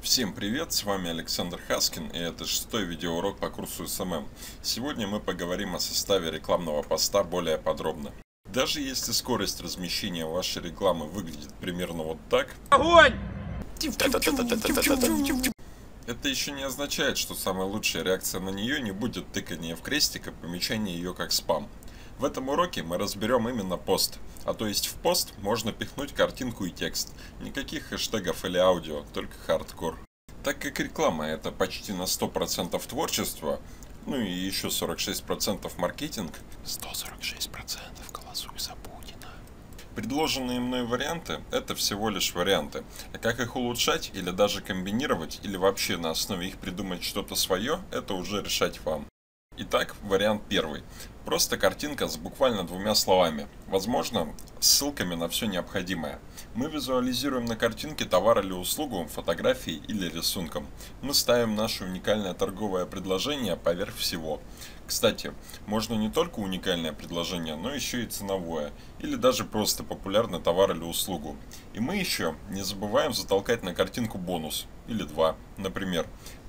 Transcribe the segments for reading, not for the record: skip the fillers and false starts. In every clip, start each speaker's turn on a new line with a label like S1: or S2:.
S1: Всем привет, с вами Александр Хаскин, и это 6-й видеоурок по курсу СММ. Сегодня мы поговорим о составе рекламного поста более подробно. Даже если скорость размещения вашей рекламы выглядит примерно вот так,
S2: Огонь!
S1: это еще не означает, что самая лучшая реакция на нее не будет тыкания в крестик и помечание ее как спам. В этом уроке мы разберем именно пост, а то есть в пост можно пихнуть картинку и текст. Никаких хэштегов или аудио, только хардкор. Так как реклама это почти на 100% творчество, ну и еще 46% маркетинг, 146% голосуй за Путина. Предложенные мной варианты это всего лишь варианты, а как их улучшать или даже комбинировать или вообще на основе их придумать что-то свое, это уже решать вам. Итак, вариант первый. Просто картинка с буквально двумя словами, возможно, ссылками на все необходимое. Мы визуализируем на картинке товар или услугу, фотографией или рисунком. Мы ставим наше уникальное торговое предложение поверх всего. Кстати, можно не только уникальное предложение, но еще и ценовое, или даже просто популярный товар или услугу. И мы еще не забываем затолкать на картинку бонус, или два, например,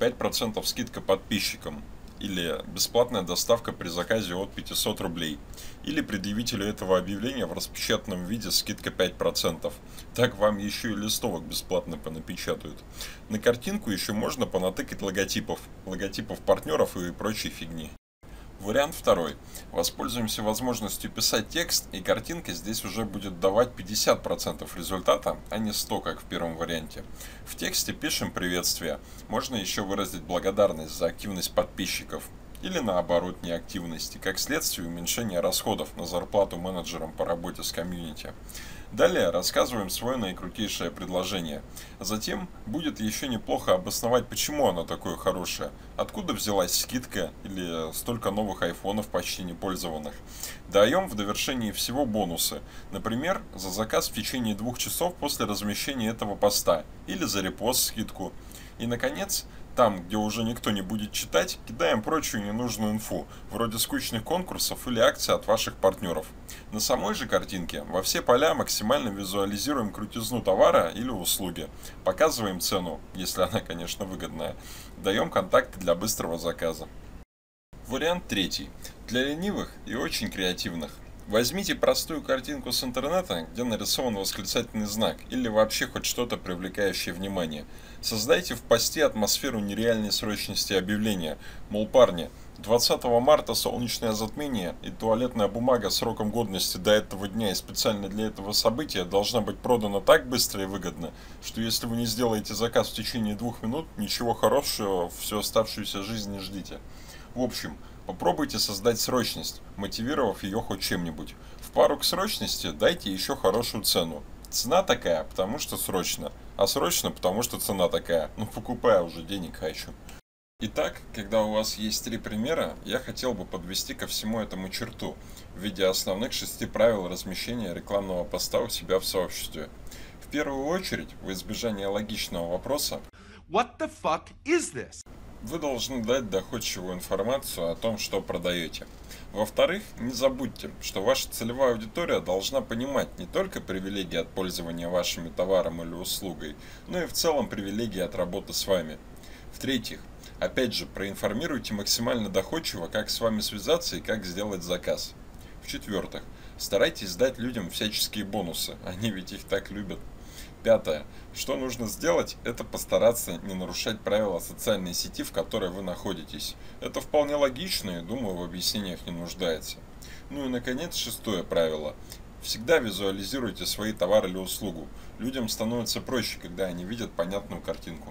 S1: 5% скидка подписчикам. Или бесплатная доставка при заказе от 500 рублей. Или предъявителю этого объявления в распечатанном виде скидка 5%. Так вам еще и листовок бесплатно понапечатают. На картинку еще можно понатыкать логотипов партнеров и прочей фигни. Вариант второй. Воспользуемся возможностью писать текст, и картинка здесь уже будет давать 50% результата, а не 100%, как в первом варианте. В тексте пишем приветствие. Можно еще выразить благодарность за активность подписчиков. Или наоборот неактивности, как следствие уменьшения расходов на зарплату менеджерам по работе с комьюнити. Далее рассказываем свое наикрутейшее предложение. Затем будет еще неплохо обосновать, почему оно такое хорошее. Откуда взялась скидка или столько новых айфонов почти не пользованных. Даем в довершении всего бонусы. Например, за заказ в течение 2 часов после размещения этого поста. Или за репост скидку. И наконец, там, где уже никто не будет читать, кидаем прочую ненужную инфу, вроде скучных конкурсов или акций от ваших партнеров. На самой же картинке во все поля максимально визуализируем крутизну товара или услуги, показываем цену, если она, конечно, выгодная, даем контакты для быстрого заказа. Вариант третий. Для ленивых и очень креативных. Возьмите простую картинку с интернета, где нарисован восклицательный знак, или вообще хоть что-то привлекающее внимание. Создайте в посте атмосферу нереальной срочности объявления. Мол, парни, 20 марта солнечное затмение и туалетная бумага сроком годности до этого дня и специально для этого события должна быть продана так быстро и выгодно, что если вы не сделаете заказ в течение 2 минут, ничего хорошего всю оставшуюся жизнь не ждите. В общем, попробуйте создать срочность, мотивировав ее хоть чем-нибудь. В пару к срочности дайте еще хорошую цену. Цена такая, потому что срочно, а срочно, потому что цена такая. Ну покупай уже, денег хочу. Итак, когда у вас есть 3 примера, я хотел бы подвести ко всему этому черту в виде основных 6 правил размещения рекламного поста у себя в сообществе. В первую очередь, в избежание логичного вопроса,
S2: What the fuck is this?
S1: вы должны дать доходчивую информацию о том, что продаете. Во-вторых, не забудьте, что ваша целевая аудитория должна понимать не только привилегии от пользования вашими товаром или услугой, но и в целом привилегии от работы с вами. В-третьих, опять же, проинформируйте максимально доходчиво, как с вами связаться и как сделать заказ. В-четвертых, старайтесь дать людям всяческие бонусы, они ведь их так любят. Пятое. Что нужно сделать, это постараться не нарушать правила социальной сети, в которой вы находитесь. Это вполне логично и, думаю, в объяснениях не нуждается. Ну и, наконец, 6-е правило. Всегда визуализируйте свои товары или услугу. Людям становится проще, когда они видят понятную картинку.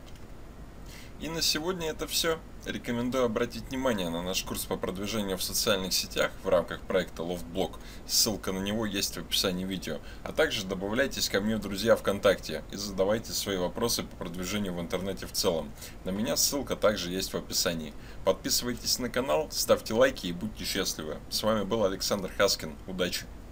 S1: И на сегодня это все. Рекомендую обратить внимание на наш курс по продвижению в социальных сетях в рамках проекта LoftBlog. Ссылка на него есть в описании видео. А также добавляйтесь ко мне в друзья ВКонтакте и задавайте свои вопросы по продвижению в интернете в целом. На меня ссылка также есть в описании. Подписывайтесь на канал, ставьте лайки и будьте счастливы. С вами был Александр Хаскин. Удачи!